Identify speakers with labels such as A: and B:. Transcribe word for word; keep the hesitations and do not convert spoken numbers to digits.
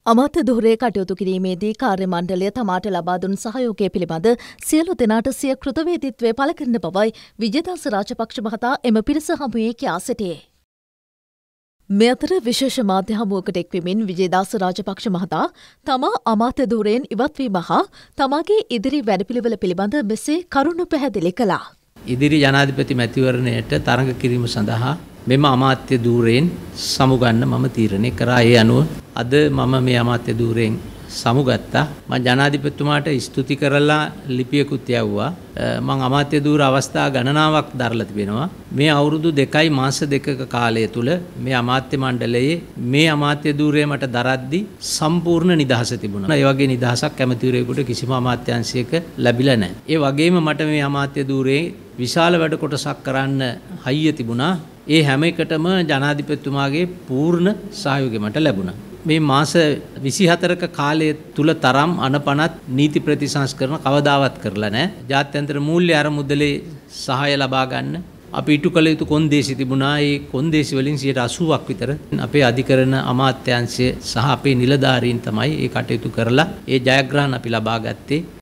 A: අමාත්‍ය ධුරයේ කටයුතු කිරීමේදී කාර්ය මණ්ඩලය තමාට ලබා දුන් සහයෝගය පිළිබඳ සියලු දෙනාට සිය කෘතවේදීත්වය පළ කරන බවයි විජේදාස රාජපක්ෂ මහතා එම පිරිස හමුවේ කියා සිටියේ. මේ අතර විශේෂ මාධ්‍ය හමුවකට එක්වෙමින් විජේදාස රාජපක්ෂ මහතා තමා අමාත්‍ය ධුරයෙන් ඉවත්වීම හා තමාගේ ඉදිරි වැඩපිළිවෙල පිළිබඳ මෙසේ කරුණු පැහැදිලි කළා.
B: ඉදිරි ජනාධිපති මැතිවරණයට තරඟ කිරීම සඳහා මෙම අමාත්‍ය ධූරයෙන් සමුගන්න මම තීරණය කරා. ඒ අනුව අද මම මේ අමාත්‍ය ධූරයෙන් සමුගත්තා. මම ජනාධිපතිතුමාට ස්තුති කරලා ලිපියකුත් යවුවා. මම අමාත්‍ය ධූර අවස්ථා ගණනාවක් දරලා තිබෙනවා. මේ අවුරුදු දෙකයි මාස දෙකක කාලය තුල මේ අමාත්‍ය මණ්ඩලයේ මේ අමාත්‍ය ධූරය මට දරද්දි සම්පූර්ණ නිදහස තිබුණා. ඒ වගේ නිදහසක් කැමැතිවරයෙකුට කිසිම අමාත්‍යාංශයක ලැබිලා නැහැ. ඒ වගේම මට මේ අමාත්‍ය ධූරයේ විශාල වැඩ කොටසක් කරන්න හයිය තිබුණා. ඒ හැම එකටම ජනාධිපතිතුමාගේ පූර්ණ සහයෝගය මට ලැබුණා. මේ මාස විසිහතරක කාලය තුල තරම් අනපනත් නීති ප්‍රතිසංස්කරණ කවදාවත් කරලා නැහැ. ජාත්‍යන්තර මූල්‍ය අරමුදලේ සහාය ලබා ගන්න අපි ඉටු කළ යුතු කොන්දේසි තිබුණා. ඒ කොන්දේසි වලින් සියයට අසූවක් විතර අපේ අධිකරණ අමාත්‍යාංශය සහ අපේ නිලධාරීන් තමයි ඒ කටයුතු කරලා ඒ ජයග්‍රහණ අපි ලබා ගත්තේ.